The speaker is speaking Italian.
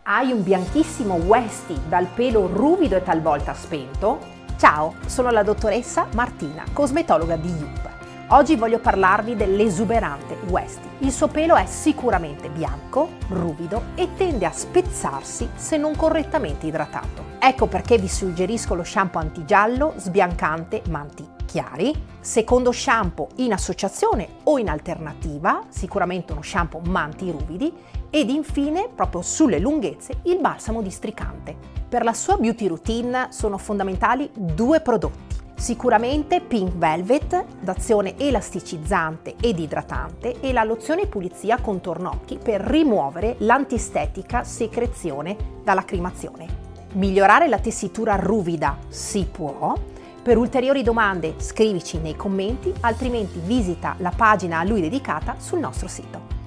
Hai un bianchissimo Westie dal pelo ruvido e talvolta spento? Ciao, sono la dottoressa Martina, cosmetologa di Youp. Oggi voglio parlarvi dell'esuberante Westie. Il suo pelo è sicuramente bianco, ruvido e tende a spezzarsi se non correttamente idratato. Ecco perché vi suggerisco lo shampoo antigiallo sbiancante Manti Chiari, secondo shampoo in associazione o in alternativa, sicuramente uno shampoo Manti Ruvidi, ed infine, proprio sulle lunghezze, il balsamo districante. Per la sua beauty routine sono fondamentali due prodotti. Sicuramente Pink Velvet, d'azione elasticizzante ed idratante, e la lozione pulizia contorno occhi per rimuovere l'antistetica secrezione da lacrimazione. Migliorare la tessitura ruvida si può. Per ulteriori domande scrivici nei commenti, altrimenti visita la pagina a lui dedicata sul nostro sito.